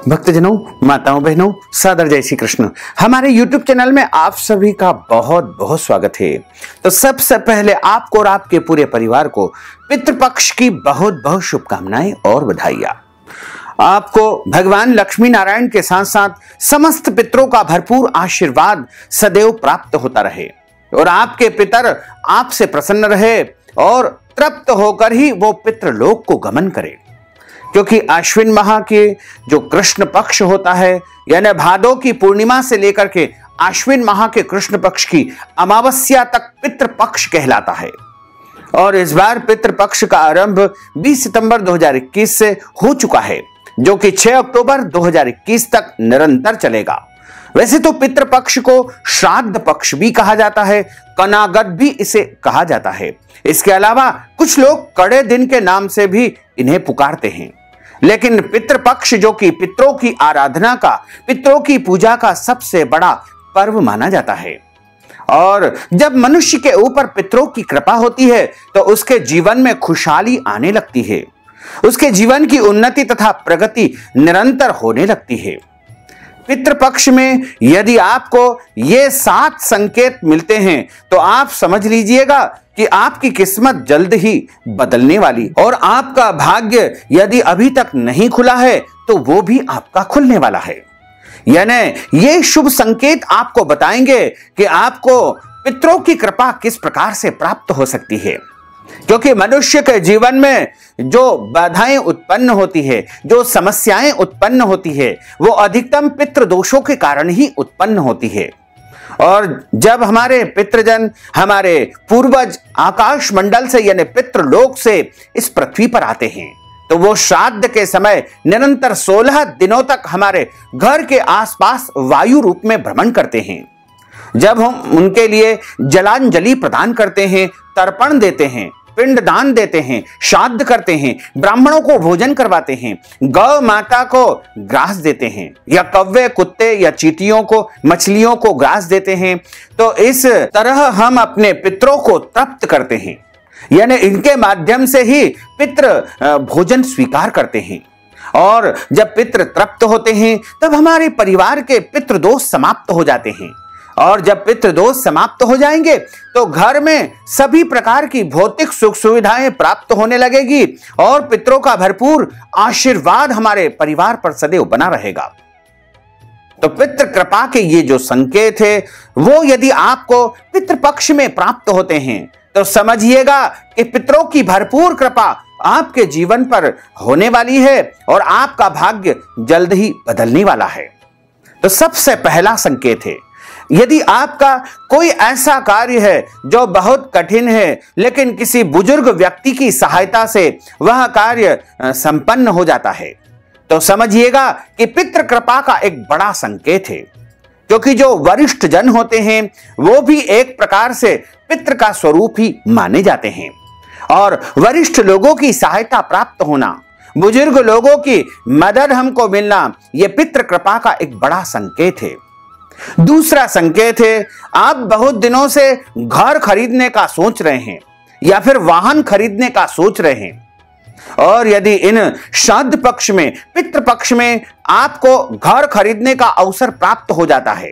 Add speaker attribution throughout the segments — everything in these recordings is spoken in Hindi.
Speaker 1: भक्तजनों, माताओं, बहनों, सादर जय श्री कृष्ण। हमारे YouTube चैनल में आप सभी का बहुत बहुत स्वागत है। तो सबसे पहले आपको और आपके पूरे परिवार को पितृपक्ष की बहुत बहुत शुभकामनाएं और बधाइयां। आपको भगवान लक्ष्मी नारायण के साथ साथ समस्त पितरों का भरपूर आशीर्वाद सदैव प्राप्त होता रहे और आपके पितर आपसे प्रसन्न रहे और तृप्त होकर ही वो पितृलोक को गमन करे, क्योंकि अश्विन माह के जो कृष्ण पक्ष होता है यानी भादो की पूर्णिमा से लेकर के अश्विन माह के कृष्ण पक्ष की अमावस्या तक पितृपक्ष कहलाता है। और इस बार पितृपक्ष का आरंभ 20 सितंबर 2021 से हो चुका है, जो कि 6 अक्टूबर 2021 तक निरंतर चलेगा। वैसे तो पितृपक्ष को श्राद्ध पक्ष भी कहा जाता है, कनागत भी इसे कहा जाता है। इसके अलावा कुछ लोग कड़े दिन के नाम से भी इन्हें पुकारते हैं। लेकिन पितृपक्ष जो कि पितरों की आराधना का, पितरों की पूजा का सबसे बड़ा पर्व माना जाता है। और जब मनुष्य के ऊपर पितरों की कृपा होती है तो उसके जीवन में खुशहाली आने लगती है, उसके जीवन की उन्नति तथा प्रगति निरंतर होने लगती है। पितृपक्ष में यदि आपको ये 7 संकेत मिलते हैं तो आप समझ लीजिएगा कि आपकी किस्मत जल्द ही बदलने वाली, और आपका भाग्य यदि अभी तक नहीं खुला है तो वो भी आपका खुलने वाला है। यानी ये शुभ संकेत आपको बताएंगे कि आपको पितरों की कृपा किस प्रकार से प्राप्त हो सकती है। क्योंकि मनुष्य के जीवन में जो बाधाएं उत्पन्न होती है, जो समस्याएं उत्पन्न होती है, वो अधिकतम पितृ दोषों के कारण ही उत्पन्न होती है। और जब हमारे पितृजन, हमारे पूर्वज आकाश मंडल से यानी पितृलोक से इस पृथ्वी पर आते हैं तो वो श्राद्ध के समय निरंतर 16 दिनों तक हमारे घर के आसपास वायु रूप में भ्रमण करते हैं। जब हम उनके लिए जलांजलि प्रदान करते हैं, तर्पण देते हैं, पिंड दान देते हैं, श्राद्ध करते हैं, ब्राह्मणों को भोजन करवाते हैं, गौ माता को ग्रास देते हैं, या कौवे, कुत्ते या चींटियों को, मछलियों को ग्रास देते हैं, तो इस तरह हम अपने पितरों को तृप्त करते हैं। यानी इनके माध्यम से ही पितृ भोजन स्वीकार करते हैं। और जब पितृ तृप्त होते हैं तब हमारे परिवार के पितृदोष समाप्त हो जाते हैं। और जब पितृदोष समाप्त हो जाएंगे तो घर में सभी प्रकार की भौतिक सुख सुविधाएं प्राप्त होने लगेगी और पितरों का भरपूर आशीर्वाद हमारे परिवार पर सदैव बना रहेगा। तो पितृ कृपा के ये जो संकेत है वो यदि आपको पितृपक्ष में प्राप्त होते हैं तो समझिएगा कि पितरों की भरपूर कृपा आपके जीवन पर होने वाली है और आपका भाग्य जल्द ही बदलने वाला है। तो सबसे पहला संकेत है, यदि आपका कोई ऐसा कार्य है जो बहुत कठिन है लेकिन किसी बुजुर्ग व्यक्ति की सहायता से वह कार्य संपन्न हो जाता है, तो समझिएगा कि पितृ कृपा का एक बड़ा संकेत है। क्योंकि जो वरिष्ठ जन होते हैं वो भी एक प्रकार से पितृ का स्वरूप ही माने जाते हैं, और वरिष्ठ लोगों की सहायता प्राप्त होना, बुजुर्ग लोगों की मदद हमको मिलना, यह पितृ कृपा का एक बड़ा संकेत है। दूसरा संकेत है, आप बहुत दिनों से घर खरीदने का सोच रहे हैं या फिर वाहन खरीदने का सोच रहे हैं, और यदि इन श्राद्ध पक्ष में, पितृ पक्ष में आपको घर खरीदने का अवसर प्राप्त हो जाता है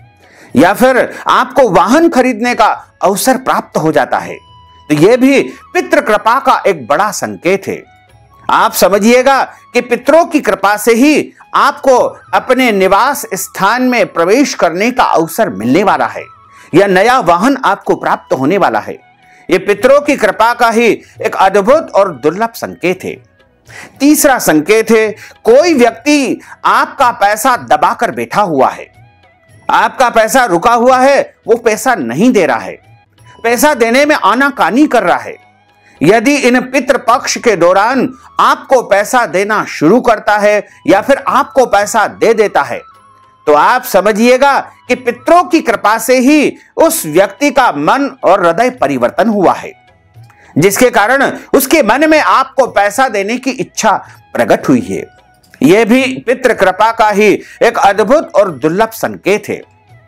Speaker 1: या फिर आपको वाहन खरीदने का अवसर प्राप्त हो जाता है, तो यह भी पितृ कृपा का एक बड़ा संकेत है। आप समझिएगा कि पितरों की कृपा से ही आपको अपने निवास स्थान में प्रवेश करने का अवसर मिलने वाला है या नया वाहन आपको प्राप्त होने वाला है। यह पितरों की कृपा का ही एक अद्भुत और दुर्लभ संकेत है। तीसरा संकेत है, कोई व्यक्ति आपका पैसा दबाकर बैठा हुआ है, आपका पैसा रुका हुआ है, वो पैसा नहीं दे रहा है, पैसा देने में आनाकानी कर रहा है। यदि इन पितृपक्ष के दौरान आपको पैसा देना शुरू करता है या फिर आपको पैसा दे देता है तो आप समझिएगा कि पितरों की कृपा से ही उस व्यक्ति का मन और हृदय परिवर्तन हुआ है, जिसके कारण उसके मन में आपको पैसा देने की इच्छा प्रकट हुई है। यह भी पितृ कृपा का ही एक अद्भुत और दुर्लभ संकेत है।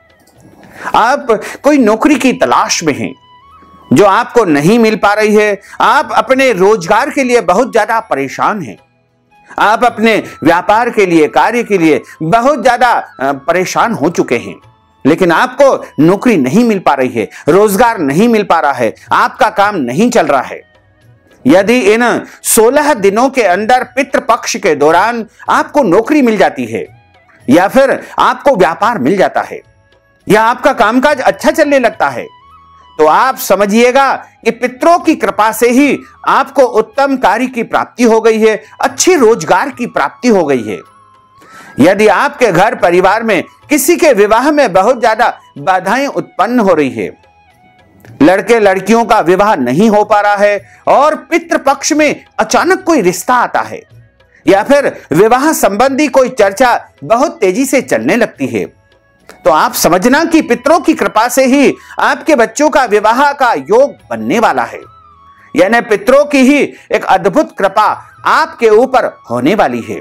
Speaker 1: आप कोई नौकरी की तलाश में हैं जो आपको नहीं मिल पा रही है, आप अपने रोजगार के लिए बहुत ज्यादा परेशान हैं, आप अपने व्यापार के लिए, कार्य के लिए बहुत ज्यादा परेशान हो चुके हैं, लेकिन आपको नौकरी नहीं मिल पा रही है, रोजगार नहीं मिल पा रहा है, आपका काम नहीं चल रहा है। यदि इन 16 दिनों के अंदर पितृपक्ष के दौरान आपको नौकरी मिल जाती है, या फिर आपको व्यापार मिल जाता है, या आपका कामकाज अच्छा चलने लगता है, तो आप समझिएगा कि पितरों की कृपा से ही आपको उत्तम कार्य की प्राप्ति हो गई है, अच्छी रोजगार की प्राप्ति हो गई है। यदि आपके घर परिवार में किसी के विवाह में बहुत ज्यादा बाधाएं उत्पन्न हो रही है, लड़के लड़कियों का विवाह नहीं हो पा रहा है और पितृपक्ष में अचानक कोई रिश्ता आता है, या फिर विवाह संबंधी कोई चर्चा बहुत तेजी से चलने लगती है, तो आप समझना कि पितरों की कृपा से ही आपके बच्चों का विवाह का योग बनने वाला है। यानी पितरों की ही एक अद्भुत कृपा आपके ऊपर होने वाली है।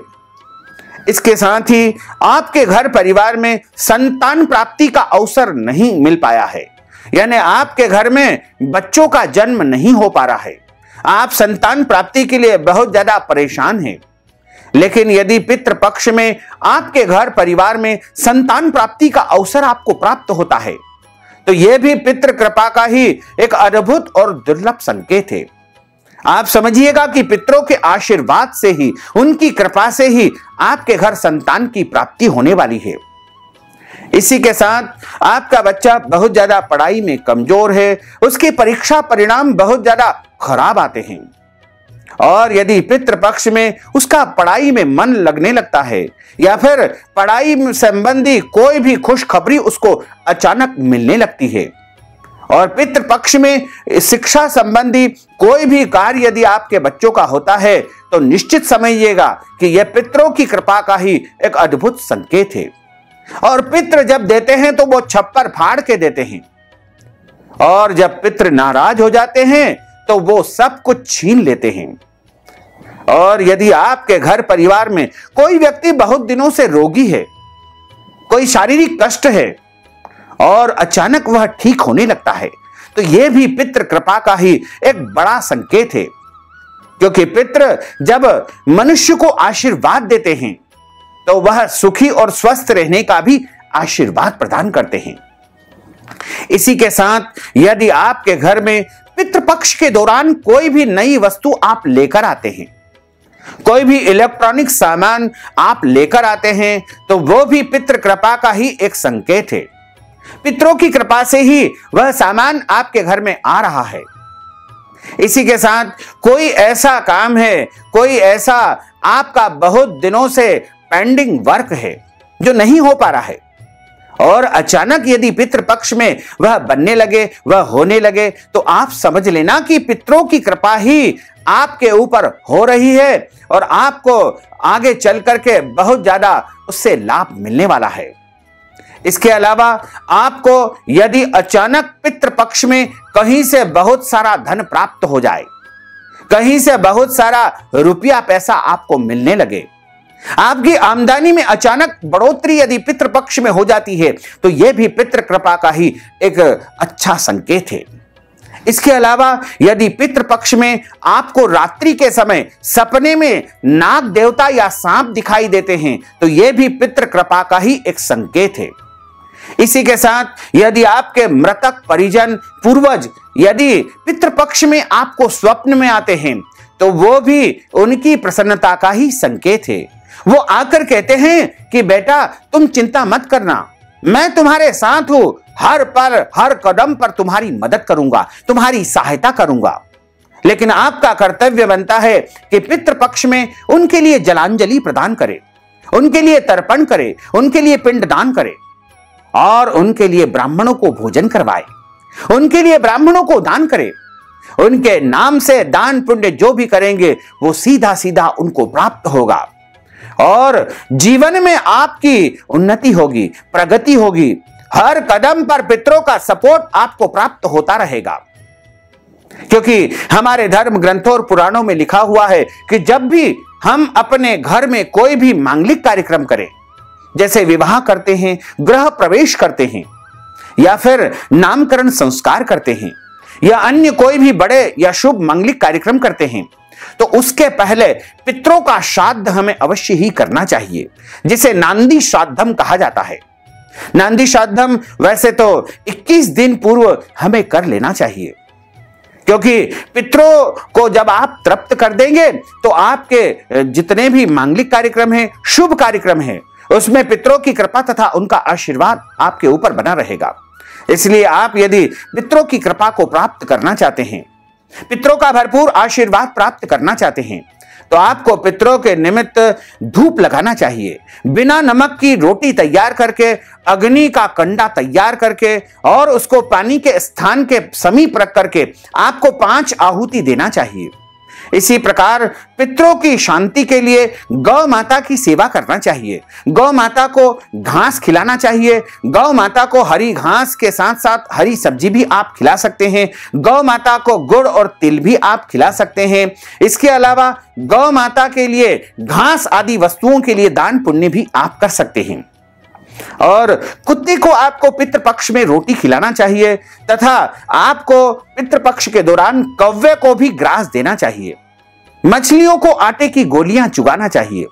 Speaker 1: इसके साथ ही आपके घर परिवार में संतान प्राप्ति का अवसर नहीं मिल पाया है, यानी आपके घर में बच्चों का जन्म नहीं हो पा रहा है, आप संतान प्राप्ति के लिए बहुत ज्यादा परेशान हैं। लेकिन यदि पितृपक्ष में आपके घर परिवार में संतान प्राप्ति का अवसर आपको प्राप्त होता है, तो यह भी पितृ कृपा का ही एक अद्भुत और दुर्लभ संकेत है। आप समझिएगा कि पितरों के आशीर्वाद से ही, उनकी कृपा से ही आपके घर संतान की प्राप्ति होने वाली है। इसी के साथ आपका बच्चा बहुत ज्यादा पढ़ाई में कमजोर है, उसके परीक्षा परिणाम बहुत ज्यादा खराब आते हैं, और यदि पितृपक्ष में उसका पढ़ाई में मन लगने लगता है, या फिर पढ़ाई संबंधी कोई भी खुशखबरी उसको अचानक मिलने लगती है, और पितृपक्ष में शिक्षा संबंधी कोई भी कार्य यदि आपके बच्चों का होता है, तो निश्चित समझिएगा कि यह पितरों की कृपा का ही एक अद्भुत संकेत है। और पितृ जब देते हैं तो वो छप्पर फाड़ के देते हैं, और जब पितृ नाराज हो जाते हैं तो वो सब कुछ छीन लेते हैं। और यदि आपके घर परिवार में कोई व्यक्ति बहुत दिनों से रोगी है, कोई शारीरिक कष्ट है, और अचानक वह ठीक होने लगता है, तो यह भी पितृ कृपा का ही एक बड़ा संकेत है। क्योंकि पितृ जब मनुष्य को आशीर्वाद देते हैं, तो वह सुखी और स्वस्थ रहने का भी आशीर्वाद प्रदान करते हैं। इसी के साथ यदि आपके घर में पितृपक्ष के दौरान कोई भी नई वस्तु आप लेकर आते हैं, कोई भी इलेक्ट्रॉनिक सामान आप लेकर आते हैं, तो वो भी पितृ कृपा का ही एक संकेत है। पितरों की कृपा से ही वह सामान आपके घर में आ रहा है। इसी के साथ कोई ऐसा काम है, कोई ऐसा आपका बहुत दिनों से पेंडिंग वर्क है जो नहीं हो पा रहा है, और अचानक यदि पितृपक्ष में वह बनने लगे, वह होने लगे, तो आप समझ लेना कि पितरों की कृपा ही आपके ऊपर हो रही है, और आपको आगे चल करके बहुत ज्यादा उससे लाभ मिलने वाला है। इसके अलावा आपको यदि अचानक पितृपक्ष में कहीं से बहुत सारा धन प्राप्त हो जाए, कहीं से बहुत सारा रुपया पैसा आपको मिलने लगे, आपकी आमदनी में अचानक बढ़ोतरी यदि पितृपक्ष में हो जाती है, तो यह भी पितृ कृपा का ही एक अच्छा संकेत है। इसके अलावा यदि पितृपक्ष में आपको रात्रि के समय सपने में नाग देवता या सांप दिखाई देते हैं, तो यह भी पितृ कृपा का ही एक संकेत है। इसी के साथ यदि आपके मृतक परिजन पूर्वज यदि पितृपक्ष में आपको स्वप्न में आते हैं, तो वो भी उनकी प्रसन्नता का ही संकेत है। वो आकर कहते हैं कि बेटा तुम चिंता मत करना, मैं तुम्हारे साथ हूं, हर पल हर कदम पर तुम्हारी मदद करूंगा, तुम्हारी सहायता करूंगा। लेकिन आपका कर्तव्य बनता है कि पितृपक्ष में उनके लिए जलांजलि प्रदान करें, उनके लिए तर्पण करें, उनके लिए पिंडदान करें, और उनके लिए ब्राह्मणों को भोजन करवाए, उनके लिए ब्राह्मणों को दान करें। उनके नाम से दान पुण्य जो भी करेंगे वो सीधा सीधा उनको प्राप्त होगा, और जीवन में आपकी उन्नति होगी, प्रगति होगी। हर कदम पर पितरों का सपोर्ट आपको प्राप्त होता रहेगा। क्योंकि हमारे धर्म ग्रंथों और पुराणों में लिखा हुआ है कि जब भी हम अपने घर में कोई भी मांगलिक कार्यक्रम करें, जैसे विवाह करते हैं, गृह प्रवेश करते हैं, या फिर नामकरण संस्कार करते हैं, या अन्य कोई भी बड़े या शुभ मांगलिक कार्यक्रम करते हैं, तो उसके पहले पितरों का श्राद्ध हमें अवश्य ही करना चाहिए, जिसे नांदी श्राद्धम कहा जाता है। नांदी श्राद्धम वैसे तो 21 दिन पूर्व हमें कर लेना चाहिए, क्योंकि पितरों को जब आप तृप्त कर देंगे तो आपके जितने भी मांगलिक कार्यक्रम हैं, शुभ कार्यक्रम हैं, उसमें पितरों की कृपा तथा उनका आशीर्वाद आपके ऊपर बना रहेगा। इसलिए आप यदि पितरों की कृपा को प्राप्त करना चाहते हैं, पितरों का भरपूर आशीर्वाद प्राप्त करना चाहते हैं, तो आपको पितरों के निमित्त धूप लगाना चाहिए। बिना नमक की रोटी तैयार करके, अग्नि का कंडा तैयार करके और उसको पानी के स्थान के समीप रख करके आपको 5 आहुति देना चाहिए। इसी प्रकार पितरों की शांति के लिए गौ माता की सेवा करना चाहिए। गौ माता को घास खिलाना चाहिए। गौ माता को हरी घास के साथ साथ हरी सब्जी भी आप खिला सकते हैं। गौ माता को गुड़ और तिल भी आप खिला सकते हैं। इसके अलावा गौ माता के लिए घास आदि वस्तुओं के लिए दान पुण्य भी आप कर सकते हैं। और कुत्ते को आपको पितृपक्ष में रोटी खिलाना चाहिए तथा आपको पितृपक्ष के दौरान कौवे को भी ग्रास देना चाहिए। मछलियों को आटे की गोलियां चुगाना चाहिए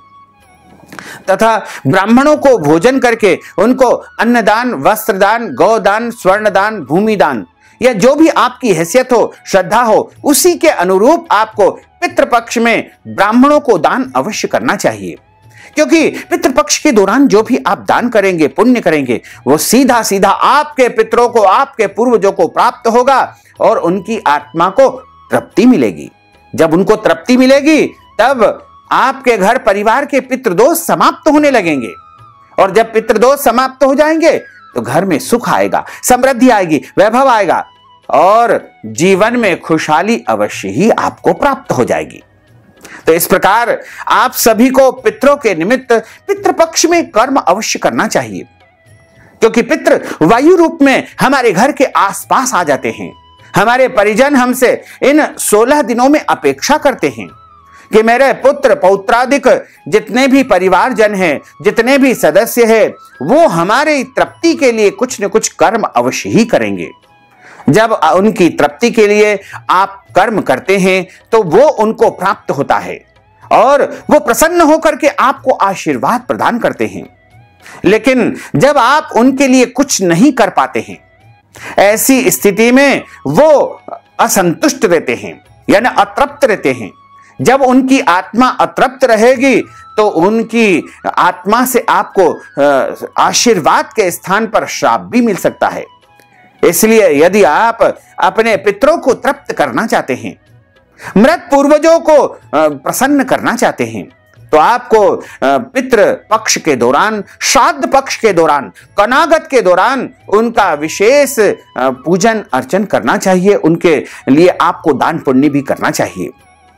Speaker 1: तथा ब्राह्मणों को भोजन करके उनको अन्नदान, वस्त्रदान, गौदान, स्वर्णदान, भूमिदान या जो भी आपकी हैसियत हो, श्रद्धा हो, उसी के अनुरूप आपको पितृपक्ष में ब्राह्मणों को दान अवश्य करना चाहिए। क्योंकि पितृपक्ष के दौरान जो भी आप दान करेंगे, पुण्य करेंगे, वो सीधा सीधा आपके पितरों को, आपके पूर्वजों को प्राप्त होगा और उनकी आत्मा को तृप्ति मिलेगी। जब उनको तृप्ति मिलेगी तब आपके घर परिवार के पितृदोष समाप्त होने लगेंगे और जब पितृदोष समाप्त हो जाएंगे तो घर में सुख आएगा, समृद्धि आएगी, वैभव आएगा और जीवन में खुशहाली अवश्य ही आपको प्राप्त हो जाएगी। तो इस प्रकार आप सभी को पितरों के निमित्त पितृपक्ष में कर्म अवश्य करना चाहिए, क्योंकि पितृ वायु रूप में हमारे घर के आसपास आ जाते हैं। हमारे परिजन हमसे इन 16 दिनों में अपेक्षा करते हैं कि मेरे पुत्र पौत्रादिक जितने भी परिवारजन हैं, जितने भी सदस्य हैं, वो हमारे तृप्ति के लिए कुछ न कुछ कर्म अवश्य ही करेंगे। जब उनकी तृप्ति के लिए आप कर्म करते हैं तो वो उनको प्राप्त होता है और वो प्रसन्न होकर के आपको आशीर्वाद प्रदान करते हैं। लेकिन जब आप उनके लिए कुछ नहीं कर पाते हैं, ऐसी स्थिति में वो असंतुष्ट रहते हैं, यानी अतृप्त रहते हैं। जब उनकी आत्मा अतृप्त रहेगी तो उनकी आत्मा से आपको आशीर्वाद के स्थान पर श्राप भी मिल सकता है। इसलिए यदि आप अपने पितरों को तृप्त करना चाहते हैं, मृत पूर्वजों को प्रसन्न करना चाहते हैं, तो आपको पितृ पक्ष के दौरान, श्राद्ध पक्ष के दौरान, कनागत के दौरान उनका विशेष पूजन अर्चन करना चाहिए। उनके लिए आपको दान पुण्य भी करना चाहिए।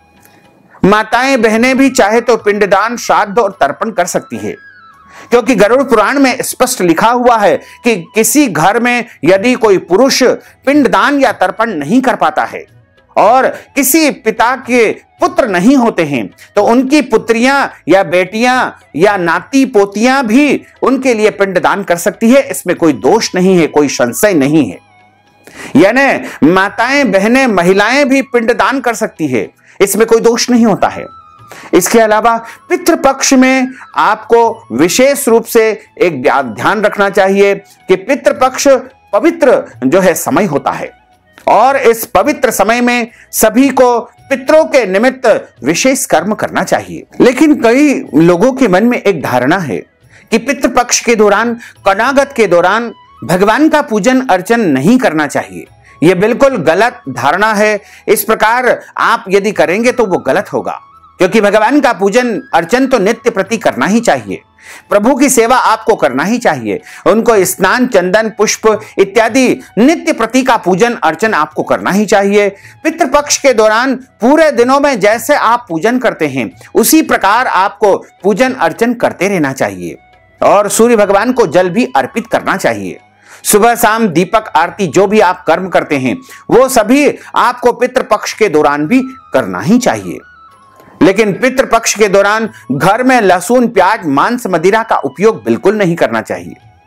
Speaker 1: माताएं बहनें भी चाहे तो पिंडदान, श्राद्ध और तर्पण कर सकती है, क्योंकि गरुड़ पुराण में स्पष्ट लिखा हुआ है कि किसी घर में यदि कोई पुरुष पिंडदान या तर्पण नहीं कर पाता है और किसी पिता के पुत्र नहीं होते हैं तो उनकी पुत्रियां या बेटियां या नाती पोतियां भी उनके लिए पिंडदान कर सकती है। इसमें कोई दोष नहीं है, कोई संशय नहीं है। यानी माताएं बहनें महिलाएं भी पिंडदान कर सकती है, इसमें कोई दोष नहीं होता है। इसके अलावा पितृपक्ष में आपको विशेष रूप से एक ध्यान रखना चाहिए कि पितृपक्ष पवित्र जो है समय होता है और इस पवित्र समय में सभी को पितरों के निमित्त विशेष कर्म करना चाहिए। लेकिन कई लोगों के मन में एक धारणा है कि पितृपक्ष के दौरान, कनागत के दौरान भगवान का पूजन अर्चन नहीं करना चाहिए। यह बिल्कुल गलत धारणा है। इस प्रकार आप यदि करेंगे तो वो गलत होगा, क्योंकि भगवान का पूजन अर्चन तो नित्य प्रति करना ही चाहिए। प्रभु की सेवा आपको करना ही चाहिए। उनको स्नान, चंदन, पुष्प इत्यादि नित्य प्रति का पूजन अर्चन आपको करना ही चाहिए। पितृपक्ष के दौरान पूरे दिनों में जैसे आप पूजन करते हैं उसी प्रकार आपको पूजन अर्चन करते रहना चाहिए और सूर्य भगवान को जल भी अर्पित करना चाहिए। सुबह शाम दीपक आरती जो भी आप कर्म करते हैं वो सभी आपको पितृपक्ष के दौरान भी करना ही चाहिए। लेकिन पितृपक्ष के दौरान घर में लहसुन, प्याज, मांस, मदिरा का उपयोग बिल्कुल नहीं करना चाहिए।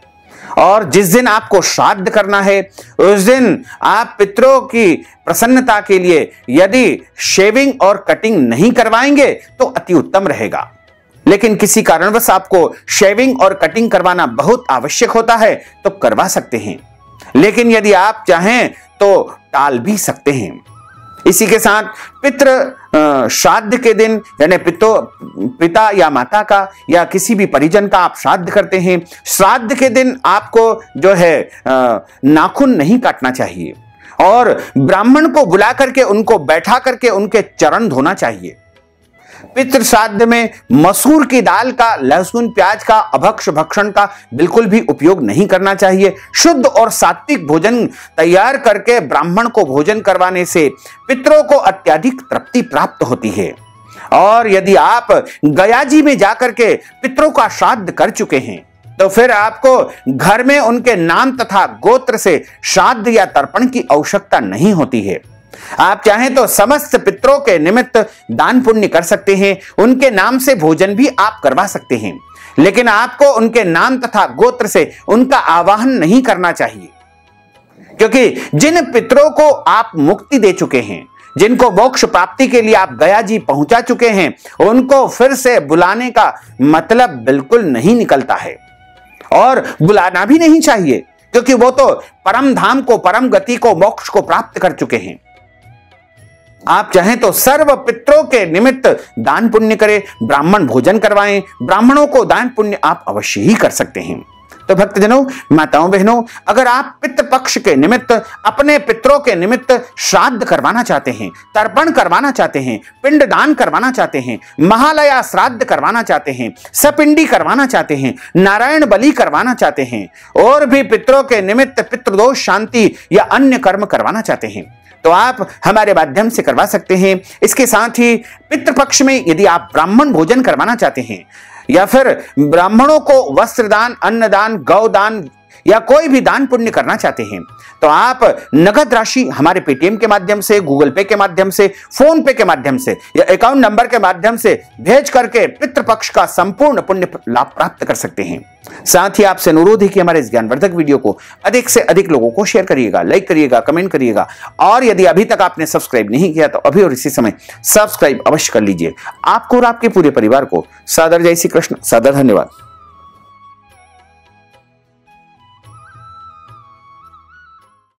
Speaker 1: और जिस दिन आपको श्राद्ध करना है उस दिन आप पितरों की प्रसन्नता के लिए यदि शेविंग और कटिंग नहीं करवाएंगे तो अति उत्तम रहेगा। लेकिन किसी कारणवश आपको शेविंग और कटिंग करवाना बहुत आवश्यक होता है तो करवा सकते हैं, लेकिन यदि आप चाहें तो टाल भी सकते हैं। इसी के साथ पितृ श्राद्ध के दिन यानी पिता या माता का या किसी भी परिजन का आप श्राद्ध करते हैं, श्राद्ध के दिन आपको जो है नाखून नहीं काटना चाहिए और ब्राह्मण को बुला करके उनको बैठा करके उनके चरण धोना चाहिए। पितृ श्राद्ध में मसूर की दाल का, लहसुन प्याज का, अभक्ष भक्षण का बिल्कुल भी उपयोग नहीं करना चाहिए। शुद्ध और सात्विक भोजन तैयार करके ब्राह्मण को भोजन करवाने से पितरों को अत्यधिक तृप्ति प्राप्त होती है। और यदि आप गया जी में जाकर के पितरों का श्राद्ध कर चुके हैं तो फिर आपको घर में उनके नाम तथा गोत्र से श्राद्ध या तर्पण की आवश्यकता नहीं होती है। आप चाहें तो समस्त पितरों के निमित्त दान पुण्य कर सकते हैं, उनके नाम से भोजन भी आप करवा सकते हैं, लेकिन आपको उनके नाम तथा गोत्र से उनका आवाहन नहीं करना चाहिए, क्योंकि जिन पितरों को आप मुक्ति दे चुके हैं, जिनको मोक्ष प्राप्ति के लिए आप गया जी पहुंचा चुके हैं, उनको फिर से बुलाने का मतलब बिल्कुल नहीं निकलता है और बुलाना भी नहीं चाहिए, क्योंकि वो तो परम धाम को, परम गति को, मोक्ष को प्राप्त कर चुके हैं। आप चाहें तो सर्व पितरों के निमित्त दान पुण्य करें, ब्राह्मण भोजन करवाएं, ब्राह्मणों को दान पुण्य आप अवश्य ही कर सकते हैं। तो भक्तजनों, माताओं, बहनों, अगर आप पितृ पक्ष के निमित्त अपने पितरों के निमित्त श्राद्ध करवाना चाहते हैं, तर्पण करवाना चाहते हैं, पिंड दान करवाना चाहते हैं, महालया श्राद्ध करवाना चाहते हैं, सपिंडी करवाना चाहते हैं, नारायण बलि करवाना चाहते हैं और भी पितरों के निमित्त पितृदोष शांति या अन्य कर्म करवाना चाहते हैं तो आप हमारे माध्यम से करवा सकते हैं। इसके साथ ही पितृपक्ष में यदि आप ब्राह्मण भोजन करवाना चाहते हैं या फिर ब्राह्मणों को वस्त्रदान, अन्नदान, गौदान या कोई भी दान पुण्य करना चाहते हैं तो आप नगद राशि हमारे पेटीएम के माध्यम से, गूगल पे के माध्यम से, फोन पे के माध्यम से या अकाउंट नंबर के माध्यम से भेज करके पितृपक्ष का संपूर्ण पुण्य लाभ प्राप्त कर सकते हैं। साथ ही आपसे अनुरोध है कि हमारे इस ज्ञानवर्धक वीडियो को अधिक से अधिक लोगों को शेयर करिएगा, लाइक करिएगा, कमेंट करिएगा और यदि अभी तक आपने सब्सक्राइब नहीं किया तो अभी और इसी समय सब्सक्राइब अवश्य कर लीजिए। आपको और आपके पूरे परिवार को सादर जय श्री कृष्ण, सादर धन्यवाद।